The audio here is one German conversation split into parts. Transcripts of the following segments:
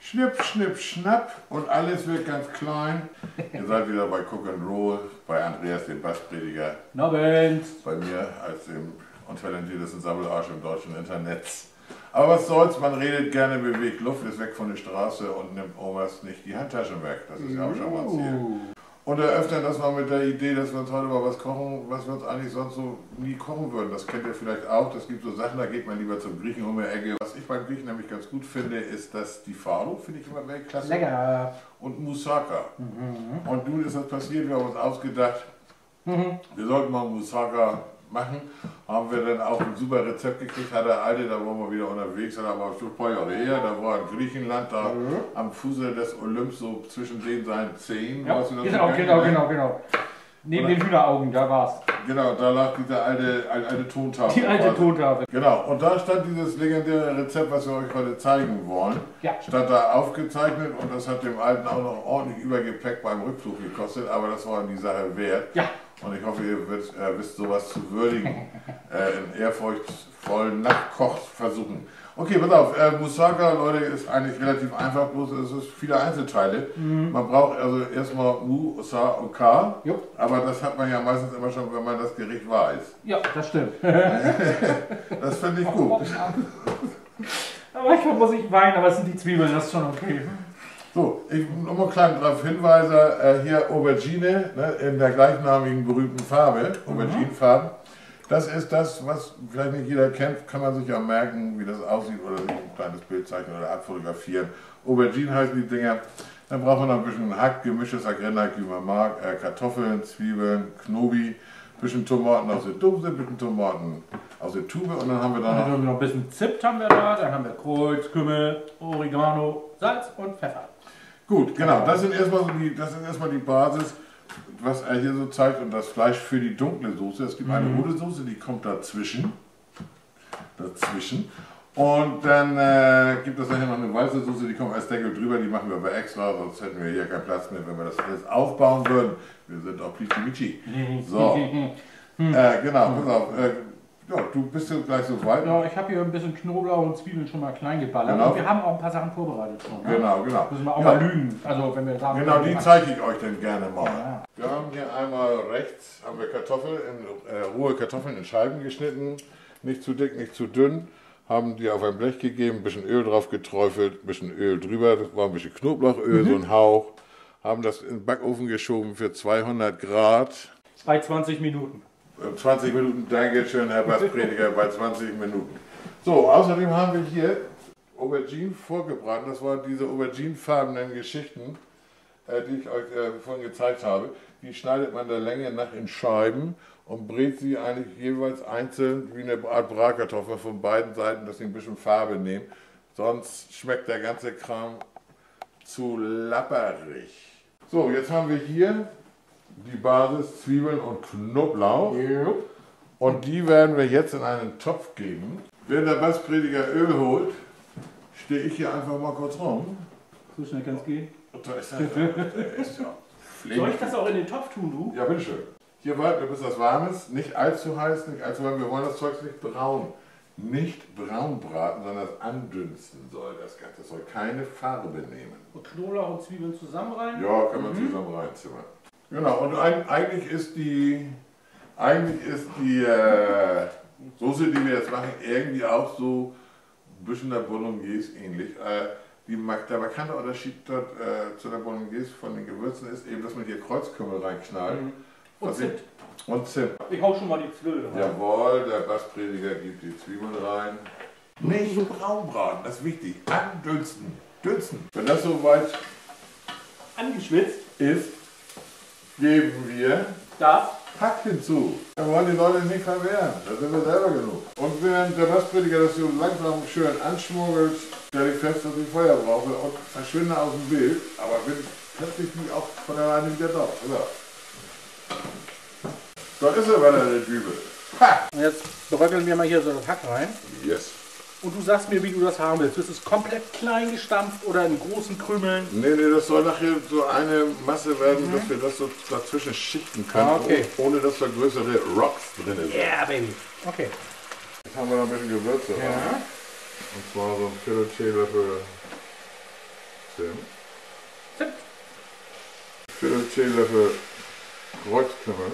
Schnipp, schnipp, schnapp und alles wird ganz klein. Ihr seid wieder bei Cook and Roll, bei Andreas, dem Bassprediger. Abend. Bei mir als dem untalentiertesten Sammelarsch im deutschen Internet. Aber was soll's, man redet gerne, bewegt Luft, ist weg von der Straße und nimmt Omas nicht die Handtaschen weg. Das ist ja auch schon mal ein Ziel. Und eröffnen das noch mit der Idee, dass wir uns heute mal was kochen, was wir uns eigentlich sonst so nie kochen würden. Das kennt ihr vielleicht auch. Das gibt so Sachen, da geht man lieber zum Griechen um die Ecke. Was ich beim Griechen nämlich ganz gut finde, ist, dass die Fado, finde ich immer Weltklasse. Lecker. Und Moussaka. Und nun ist das passiert, wir haben uns ausgedacht, wir sollten mal Moussaka machen. Haben wir dann auch ein super Rezept gekriegt, hat der Alte, da waren wir wieder unterwegs, da war schon ein paar Jahre her, da war in Griechenland, da am Fuße des Olymps, so zwischen den seinen Zehen. Ja, genau. Neben den Hühneraugen, da war's. Genau, da lag diese alte Tontafel. Die alte Tontafel. Genau, und da stand dieses legendäre Rezept, was wir euch heute zeigen wollen. Ja. Stand da aufgezeichnet und das hat dem Alten auch noch ordentlich Übergepäck beim Rückflug gekostet, aber das war die Sache wert. Ja. Und ich hoffe, ihr wisst sowas zu würdigen, in ehrfurchtsvollen Nachkochversuchen. Okay, pass auf, Moussaka, Leute, ist eigentlich relativ einfach, bloß es ist viele Einzelteile. Man braucht also erstmal Moussa und K, aber das hat man ja meistens immer schon, wenn man das Gericht weiß. Ja, das stimmt. Das finde ich gut. Aber ich muss nicht weinen, aber es sind die Zwiebeln, das ist schon okay. So, ich nochmal klein darauf hinweise, hier Aubergine, ne, in der gleichnamigen berühmten Farbe, Auberginefarben. Das ist das, was vielleicht nicht jeder kennt, kann man sich ja merken, wie das aussieht oder sich ein kleines Bild zeichnen oder abfotografieren. Aubergine heißen die Dinger. Dann braucht man noch ein bisschen Hack, gemischtes Agrennak, wie man mag, Kartoffeln, Zwiebeln, Knobi, ein bisschen Tomaten aus der Dose, ein bisschen Tomaten aus der Tube und dann haben wir da noch ein bisschen Zimt haben wir da, dann haben wir Kreuz, Kümmel, Oregano, Salz und Pfeffer. Gut, genau, das ist erstmal die Basis, was er hier so zeigt, und das Fleisch für die dunkle Soße. Es gibt eine rote Soße, die kommt dazwischen. Und dann gibt es nachher noch eine weiße Soße, die kommt als Deckel drüber, die machen wir aber extra, sonst hätten wir hier keinen Platz mehr, wenn wir das alles aufbauen würden. Wir sind auch Plitimici. So, genau, pass auf. Ja, du bist jetzt gleich so weit. Ja, ich habe hier ein bisschen Knoblauch und Zwiebeln schon mal klein geballert. Genau. Und wir haben auch ein paar Sachen vorbereitet schon. Ne? Genau. Müssen wir auch mal lügen. Also, wenn wir sagen, genau, die zeige ich euch dann gerne mal. Ja. Wir haben hier einmal rechts haben wir rohe Kartoffeln in Scheiben geschnitten. Nicht zu dick, nicht zu dünn. Haben die auf ein Blech gegeben, ein bisschen Öl drauf geträufelt, ein bisschen Öl drüber. Das war ein bisschen Knoblauchöl, so ein Hauch. Haben das in den Backofen geschoben für 200 Grad. Bei 20 Minuten. 20 Minuten, danke schön, Herr Bassprediger, bei 20 Minuten. So, außerdem haben wir hier Auberginen vorgebraten. Das waren diese auberginefarbenen Geschichten, die ich euch vorhin gezeigt habe. Die schneidet man der Länge nach in Scheiben und brät sie eigentlich jeweils einzeln wie eine Art Bratkartoffel von beiden Seiten, dass sie ein bisschen Farbe nehmen. Sonst schmeckt der ganze Kram zu lapperig. So, jetzt haben wir hier die Basis Zwiebeln und Knoblauch. Und die werden wir jetzt in einen Topf geben. Wenn der Bassprediger Öl holt, stehe ich hier einfach mal kurz rum. So schnell kann es gehen. Und da ist ja Soll ich das auch in den Topf tun, du? Ja, bitteschön. Hier warten wir, bis das warm ist. Nicht allzu heiß, nicht allzu warm. Wir wollen das Zeug nicht braun. Nicht braun braten, sondern das andünsten soll das Ganze. Das soll keine Farbe nehmen. Und Knoblauch und Zwiebeln zusammen rein? Ja, kann man zusammen reinzimmern. Genau, und eigentlich ist die Soße, die wir jetzt machen, irgendwie auch so ein bisschen der Bolognese ähnlich. Der markante Unterschied dort, zu der Bolognese von den Gewürzen ist eben, dass man hier Kreuzkümmel reinknallt. Und Zimt. Und Zimt. Ich hau schon mal die Zwiebeln rein. Jawohl, der Bassprediger gibt die Zwiebeln rein. Nicht braun braten, das ist wichtig. Andünsten. Dünsten. Wenn das soweit angeschwitzt ist, geben wir das Hack hinzu. Wir wollen die Leute nicht verwehren, da sind wir selber genug. Und während der Bassprediger das so langsam schön anschmuggelt, stelle ich fest, dass ich Feuer brauche und verschwinde aus dem Bild, aber bin plötzlich auch von alleine wieder da. Da ist er bei der Dübel. Und jetzt bröckeln wir mal hier so das Hack rein. Yes. Und du sagst mir, wie du das haben willst. Ist es komplett klein gestampft oder in großen Krümeln? Nee, das soll nachher so eine Masse werden, dass wir das so dazwischen schichten können, ohne dass da größere Rocks drin sind. Ja, yeah, Baby. Okay. Jetzt haben wir noch ein bisschen Gewürze rein. Und zwar so ein Viertel Teelöffel Zimt. Zimt. Viertel Teelöffel Kreuzkümmel.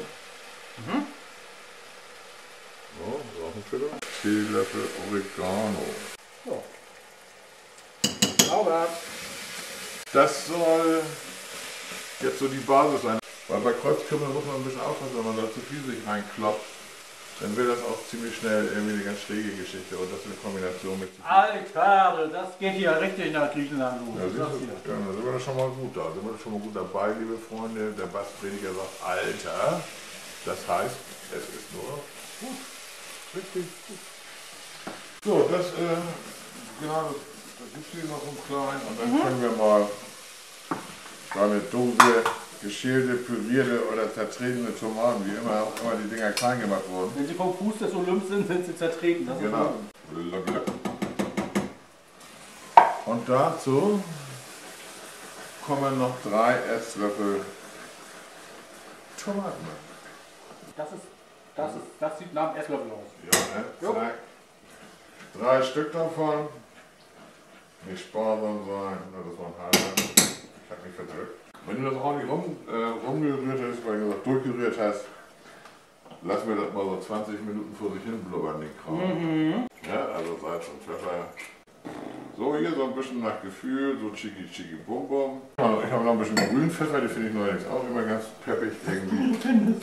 So, auch ein Viertel. Teelöffel Oregano. So. Sauber. Das soll jetzt so die Basis sein. Weil bei Kreuzkümmel muss man ein bisschen aufpassen, wenn man da zu viel sich reinkloppt. Dann wird das auch ziemlich schnell irgendwie eine ganz schräge Geschichte und das in Kombination mit... Alter, das geht hier richtig nach Griechenland los. Ja, da sind wir doch schon mal gut da. Sind wir schon mal gut dabei, liebe Freunde. Der Bassprediger sagt, Alter, das heißt, es ist nur gut. Richtig gut. So, das, genau, das gibt es hier noch im Kleinen und dann können wir mal eine Dose geschälte, pürierte oder zertretene Tomaten, wie immer auch immer die Dinger klein gemacht wurden. Wenn sie vom Fuß des Olymps sind, sind sie zertreten. Das genau. Und dazu kommen noch 3 Esslöffel Tomaten. Das sieht nach einem Esslöffel aus. Ja, ne? Zack. 3 Stück davon. Nicht sparsam sein, nur das war ein halber. Ich hab mich verdrückt. Wenn du das ordentlich rumgerührt hast, weil du das durchgerührt hast, lassen wir das mal so 20 Minuten vor sich hin blubbern, den Kram. Ja, also Salz und Pfeffer. So, hier so ein bisschen nach Gefühl, so chiki chiki bum bum. Ich habe noch ein bisschen grünen Pfeffer, die finde ich neuerdings auch immer ganz peppig irgendwie.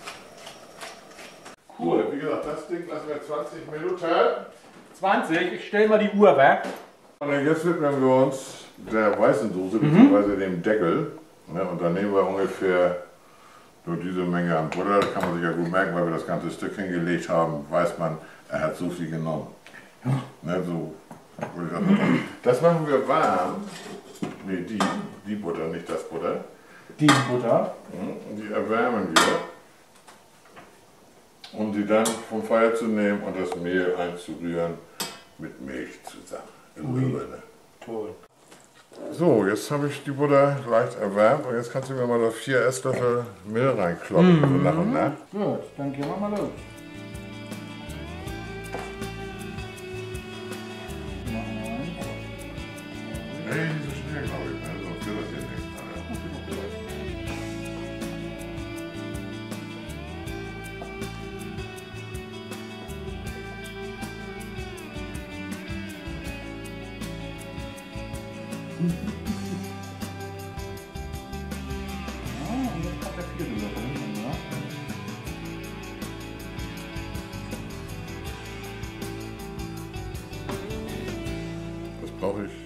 Cool, wie gesagt, das Ding lassen wir 20 Minuten. 20, ich stelle mal die Uhr weg. Und jetzt widmen wir uns der weißen Soße, beziehungsweise dem Deckel. Ja, und dann nehmen wir ungefähr nur diese Menge an Butter. Das kann man sich ja gut merken, weil wir das ganze Stück hingelegt haben, weiß man, er hat so viel genommen. Ne, so würde ich das machen. Das machen wir warm. Ne, die Butter, nicht das Butter. Die Butter. Und die erwärmen wir. Um sie dann vom Feuer zu nehmen und das Mehl einzurühren mit Milch zusammen. Toll. So, jetzt habe ich die Butter leicht erwärmt und jetzt kannst du mir mal da 4 Esslöffel Mehl reinkloppen, so nach und nach. Gut, dann gehen wir mal los. Nee, nicht so schnell, glaube ich, ne? Sonst wird das hier nichts. Und jetzt kommt der vierte Löffel. Das brauche ich.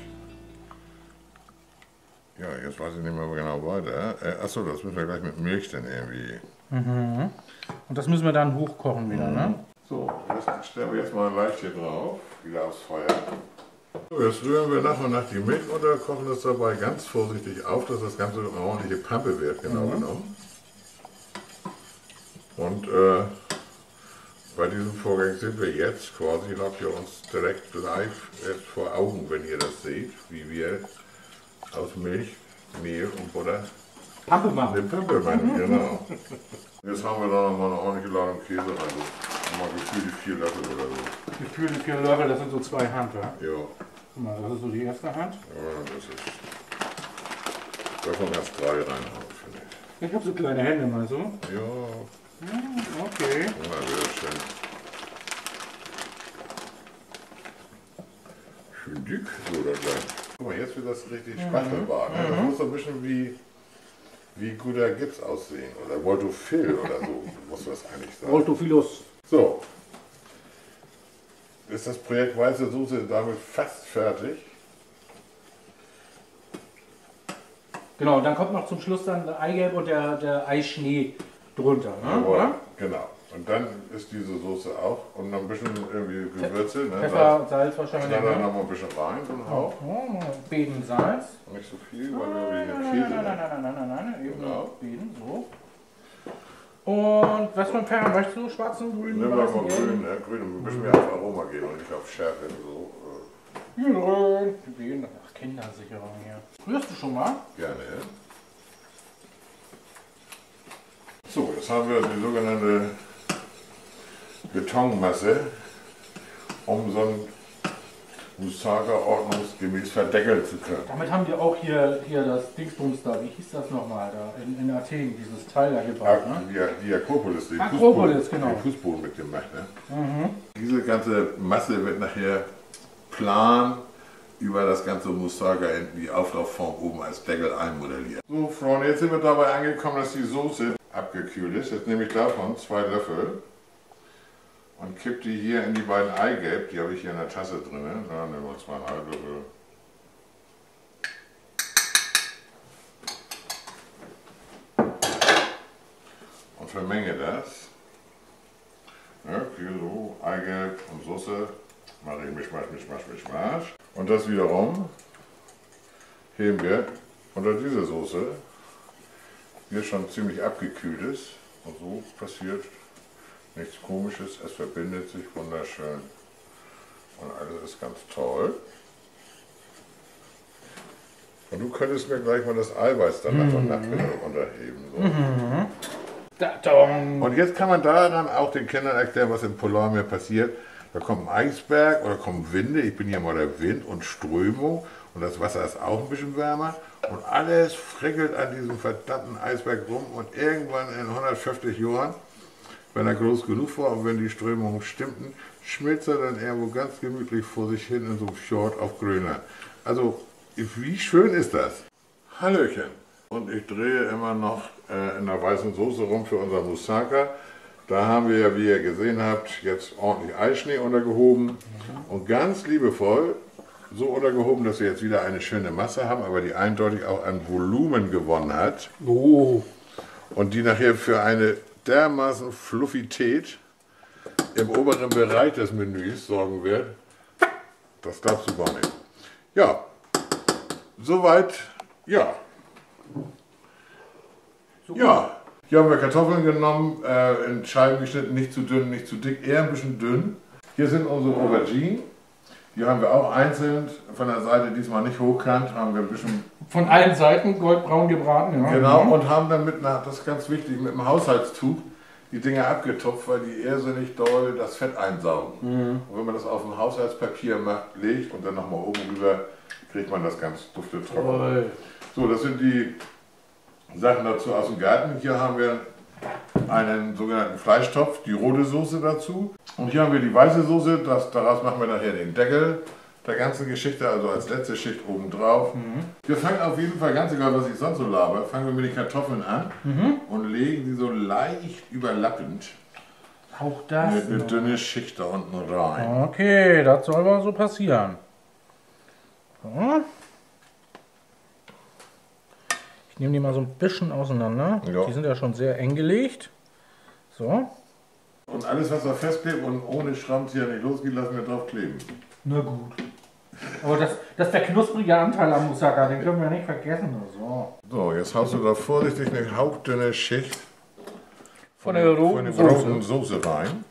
Ja, jetzt weiß ich nicht mehr genau weiter. Achso, das müssen wir gleich mit Milch dann irgendwie. Und das müssen wir dann hochkochen wieder, ne? So, das stellen wir jetzt mal leicht hier drauf, wieder aufs Feuer. So, jetzt rühren wir nach und nach die Milch unter, kochen das dabei ganz vorsichtig auf, dass das Ganze eine ordentliche Pampe wird, genau genommen. Und bei diesem Vorgang sind wir jetzt quasi, habt ihr uns direkt live vor Augen, wenn ihr das seht, wie wir aus Milch, Mehl und Butter Pampe machen. eine Pampe machen, genau. Jetzt haben wir da nochmal eine ordentliche Ladung Käse rein, so mal gefühlte 4 Löffel oder so. Gefühlte 4 Löffel, das sind so 2 Hand, ja? Ja. Guck mal, das ist so die erste Hand. Ja, das ist. Davon erst 3 reinhauen, finde ich. Ich habe so kleine Hände mal so. Ja, Okay. mal wieder schön. Schön dick, so da gleich. Guck mal, jetzt wird das richtig spachtelbar. Ne? Das muss so ein bisschen wie guter Gips aussehen. Oder Voltofil oder so, muss das eigentlich sein. Voltophilus. So. Ist das Projekt Weiße Soße damit fast fertig? Genau, und dann kommt noch zum Schluss dann der Eigelb und der Eischnee drunter. Ne? Jawohl, genau. Und dann ist diese Soße auch und noch ein bisschen irgendwie Gewürze. Ne? Pfeffer, Salz wahrscheinlich. Dann Ne? noch mal ein bisschen rein, so ein Hauch. Beden Salz. Nicht so viel, weil wir wegen Käse. Nein. Eben Genau. Beden, so. Und was für ein Pfeffer möchtest du? Schwarzen, grünen, Nehmen wir weißen, mal gelben? grün, ne? Grün, ein bisschen mehr auf Aroma gehen und nicht auf Schärfe. So. Grün. Beden. Ach, Kindersicherung hier. Rührst du schon mal? Gerne. So, jetzt haben wir die sogenannte Betonmasse um so ein Moussaka ordnungsgemäß verdeckeln zu können. Damit haben die auch hier das Dingsbums da, wie hieß das nochmal, da in Athen, dieses Teil da gebaut, ne? Die Akropolis, den Akropolis, genau. Den Fußboden mitgemacht. Ne? Diese ganze Masse wird nachher plan über das ganze Moussaka in die Auflaufform oben als Deckel einmodelliert. So Freunde, jetzt sind wir dabei angekommen, dass die Soße abgekühlt ist. Jetzt nehme ich davon 2 Löffel und kippe die hier in die beiden Eigelb. Die habe ich hier in der Tasse drin. Da nehmen wir 2 Löffel. Und vermenge das. Ja, hier so, Eigelb und Soße. Mache ich Mischmasch. Und das wiederum heben wir unter diese Soße, die schon ziemlich abgekühlt ist. Und so passiert nichts Komisches, es verbindet sich wunderschön. Und alles ist ganz toll. Und du könntest mir gleich mal das Eiweiß dann nachher unterheben. So. Und jetzt kann man daran auch den Kindern erklären, was in Polomir passiert. Da kommt ein Eisberg oder kommen Winde, ich bin hier mal der Wind und Strömung und das Wasser ist auch ein bisschen wärmer und alles frickelt an diesem verdammten Eisberg rum und irgendwann in 150 Jahren, wenn er groß genug war und wenn die Strömungen stimmten, schmilzt er dann irgendwo ganz gemütlich vor sich hin in so einem Fjord auf Grönland. Also, wie schön ist das? Hallöchen! Und ich drehe immer noch in der weißen Soße rum für unser Moussaka. Da haben wir ja, wie ihr gesehen habt, jetzt ordentlich Eischnee untergehoben und ganz liebevoll so untergehoben, dass wir jetzt wieder eine schöne Masse haben, aber die eindeutig auch an Volumen gewonnen hat. Oh. Und die nachher für eine dermaßen Fluffität im oberen Bereich des Menüs sorgen wird. Das darfst du gar nicht. Ja, soweit, ja. Ja. Hier haben wir Kartoffeln genommen, in Scheiben geschnitten, nicht zu dünn, nicht zu dick, eher ein bisschen dünn. Hier sind unsere Auberginen. Die haben wir auch einzeln von der Seite diesmal nicht hochkant, haben wir ein bisschen... Von allen Seiten goldbraun gebraten, ja. Genau, und haben dann das ist ganz wichtig, mit dem Haushaltstuch die Dinger abgetupft, weil die irrsinnig doll das Fett einsaugen. Und wenn man das auf ein Haushaltspapier legt und dann nochmal oben rüber, kriegt man das ganz dufte trocken. So, das sind die Sachen dazu aus dem Garten. Hier haben wir einen sogenannten Fleischtopf, die rote Soße dazu. Und hier haben wir die weiße Soße, daraus machen wir nachher den Deckel der ganzen Geschichte, also als letzte Schicht oben drauf. Wir fangen auf jeden Fall, ganz egal was ich sonst so laber, fangen wir mit den Kartoffeln an und legen sie so leicht überlappend auch das eine dünne Schicht da unten rein. Okay, das soll mal so passieren. So. Ich nehme die mal so ein bisschen auseinander. Ja. Die sind ja schon sehr eng gelegt. So. Und alles, was da festklebt und ohne Schraubenzieher nicht losgeht, lassen wir drauf kleben. Na gut. Aber das ist der knusprige Anteil am Moussaka, den können wir nicht vergessen. So, jetzt haust du da vorsichtig eine hauchdünne Schicht von der roten Soße rein.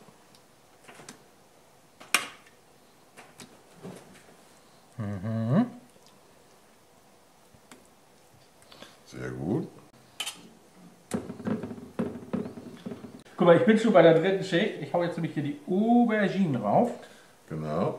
Sehr gut. Guck mal, ich bin schon bei der dritten Schicht. Ich hau jetzt nämlich hier die Auberginen rauf. Genau.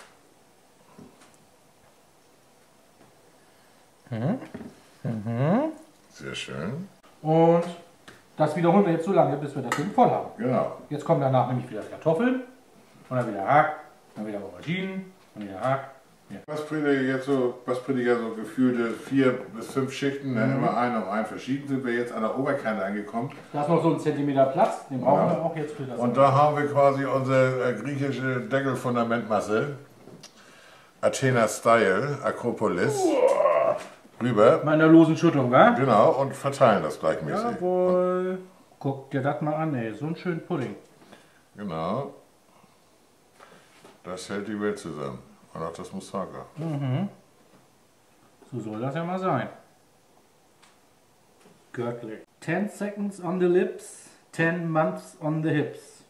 Sehr schön. Und das wiederholen wir jetzt so lange, bis wir das Ding voll haben. Genau. Jetzt kommen danach nämlich wieder Kartoffeln, und dann wieder Hack, dann wieder Auberginen, dann wieder Hack. Ja. Was prediger so gefühlte 4 bis 5 Schichten, immer ein um ein verschieden, sind wir jetzt an der Oberkante angekommen. Da ist noch so ein Zentimeter Platz, den brauchen wir auch jetzt für das. Und da haben wir quasi unsere griechische Deckelfundamentmasse, Athena Style, Akropolis, rüber. Mal in der losen Schüttung, wa? Genau, und verteilen das gleichmäßig. Jawohl. Guck dir das mal an, ey, so einen schönen Pudding. Genau. Das hält die Welt zusammen. Und auch das Moussaka. So soll das ja mal sein. Göttlich. 10 seconds on the lips, 10 months on the hips.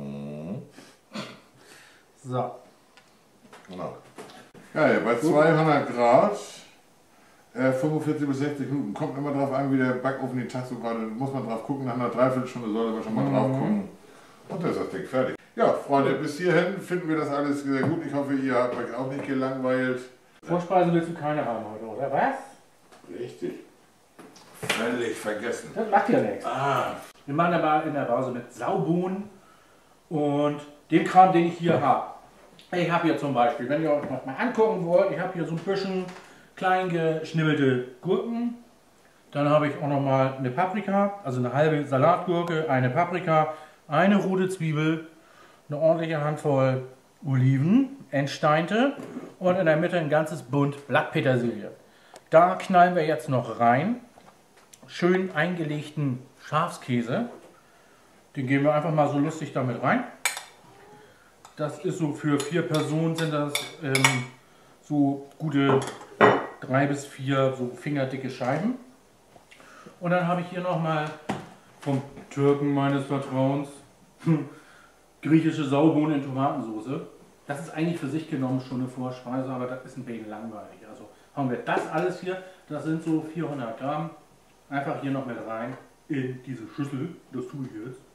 So. Genau. Ja, bei 200 Grad, 45 bis 60 Minuten. Kommt immer drauf an, wie der Backofen den Tag so gerade, muss man drauf gucken. Nach einer Dreiviertelstunde sollte man schon mal drauf gucken. Und dann ist das Ding fertig. Ja, Freunde, bis hierhin finden wir das alles sehr gut. Ich hoffe, ihr habt euch auch nicht gelangweilt. Vorspeise willst du keine haben heute, oder was? Richtig. Völlig vergessen. Das macht ja nichts. Ah, Wir machen aber in der Pause mit Saubohnen und dem Kram, den ich hier habe. Ich habe hier zum Beispiel, wenn ihr euch noch mal angucken wollt, ich habe hier so ein bisschen klein geschnibbelte Gurken. Dann habe ich auch noch mal eine Paprika, also eine halbe Salatgurke, eine Paprika, eine rote Zwiebel, eine ordentliche Handvoll Oliven, entsteinte und in der Mitte ein ganzes Bund Blattpetersilie. Da knallen wir jetzt noch rein schön eingelegten Schafskäse. Den geben wir einfach mal so lustig damit rein. Das ist so für 4 Personen sind das so gute 3 bis 4 so fingerdicke Scheiben. Und dann habe ich hier nochmal vom Türken meines Vertrauens griechische Saubohnen in Tomatensauce. Das ist eigentlich für sich genommen schon eine Vorspeise, aber das ist ein wenig langweilig. Also haben wir das alles hier, das sind so 400 Gramm, einfach hier noch mit rein in diese Schüssel. Das tue ich jetzt.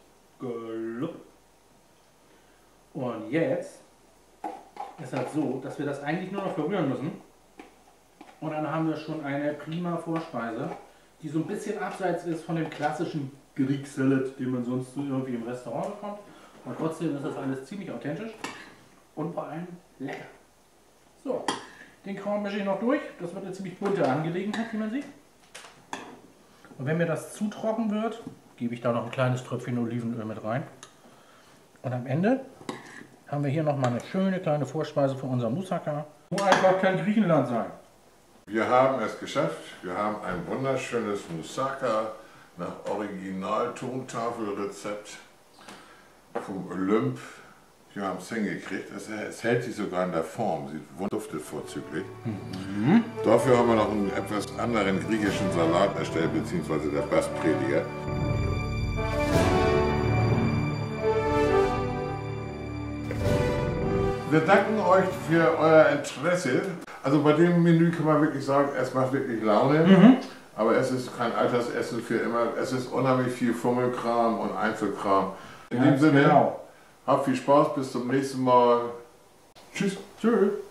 Und jetzt ist das so, dass wir das eigentlich nur noch verrühren müssen. Und dann haben wir schon eine prima Vorspeise, die so ein bisschen abseits ist von dem klassischen Greek Salad, den man sonst so irgendwie im Restaurant bekommt. Und trotzdem ist das alles ziemlich authentisch und vor allem lecker. So, den Kram mische ich noch durch. Das wird eine ziemlich bunte Angelegenheit, wie man sieht. Und wenn mir das zu trocken wird, gebe ich da noch ein kleines Tröpfchen Olivenöl mit rein. Und am Ende haben wir hier nochmal eine schöne kleine Vorspeise für unser Moussaka. Nur einfach kein Griechenland sein. wir haben es geschafft. Wir haben ein wunderschönes Moussaka nach Original-Tontafelrezept vom Olymp. Wir haben es hingekriegt. Es hält sich sogar in der Form. Sie duftet vorzüglich. Dafür haben wir noch einen etwas anderen griechischen Salat erstellt, beziehungsweise der Bassprediger. Wir danken euch für euer Interesse. Also bei dem Menü kann man wirklich sagen, es macht wirklich Laune. Aber es ist kein Altersessen für immer. Es ist unheimlich viel Fummelkram und Einzelkram. In dem Sinne, habt viel Spaß, bis zum nächsten Mal. Tschüss. Tschüss.